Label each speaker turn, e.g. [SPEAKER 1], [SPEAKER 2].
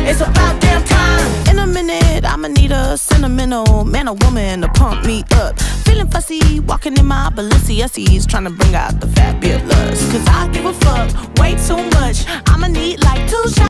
[SPEAKER 1] It's about damn time. In a minute, I'ma need a sentimental man or woman to pump me up. Feeling fussy, walking in my Balenciennes, trying to bring out the fabulous.